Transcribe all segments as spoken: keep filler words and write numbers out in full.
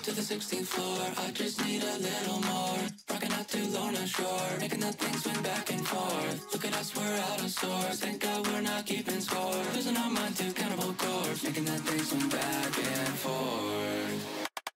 to the sixteenth floor, I just need a little more. Rocking out to Lorna Shore, making that thing swing back and forth. Look at us, we're out of sorts, thank God we're not keeping score. Losing our mind to cannibal corpse, making that thing swing back and forth.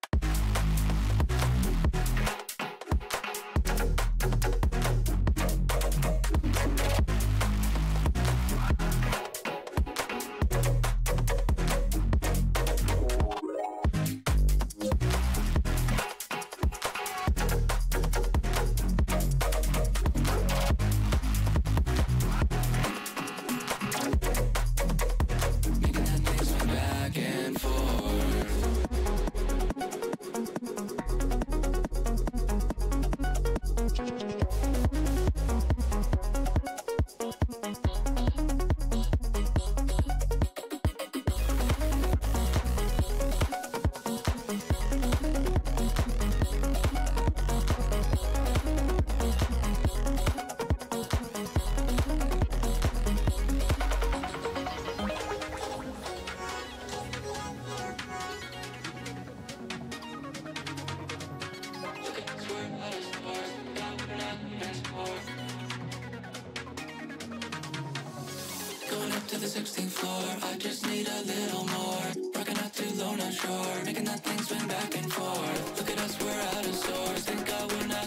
To the sixteenth floor, I just need a little more. Rocking out to Lorna Shore, making that thing swing back and forth. Look at us, we're out of sorts, thank God we're not